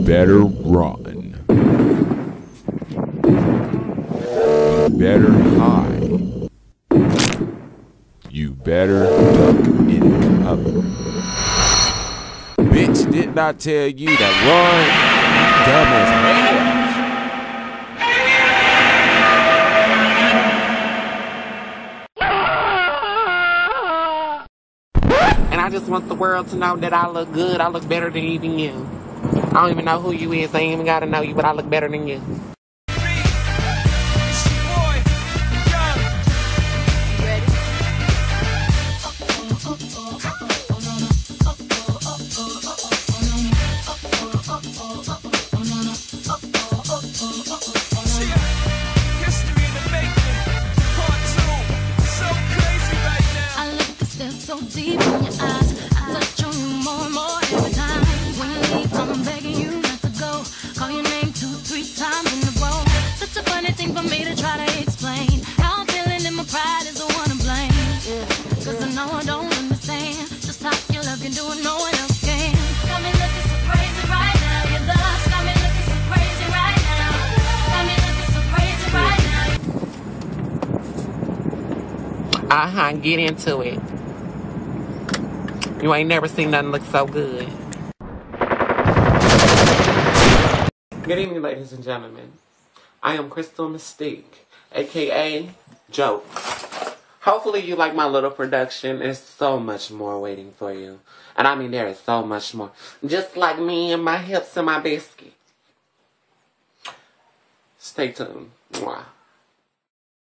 better run. You better hide. You better duck in cover. Bitch, didn't I tell you to run? Dumb as hell. And I just want the world to know that I look good. I look better than even you. I don't even know who you is. I ain't even gotta know you, but I look better than you. So deep in your eyes, I touch on you more and more every time. When you leave, I'm begging you not to go. Call your name 2-3 times in a row. Such a funny thing for me to try to explain. How I'm feeling and my pride is the one to blame. Cause I know I don't understand just how your love can do it, no one else can. Got me looking so crazy right now. Your love's got me looking so crazy right now. Got me looking so crazy right now. Get into it. You ain't never seen nothing look so good. Good evening, ladies and gentlemen. I am Crystal Mystique, aka Joke. Hopefully you like my little production. There's so much more waiting for you. And I mean, there is so much more. Just like me and my hips and my biscuit. Stay tuned. Mwah.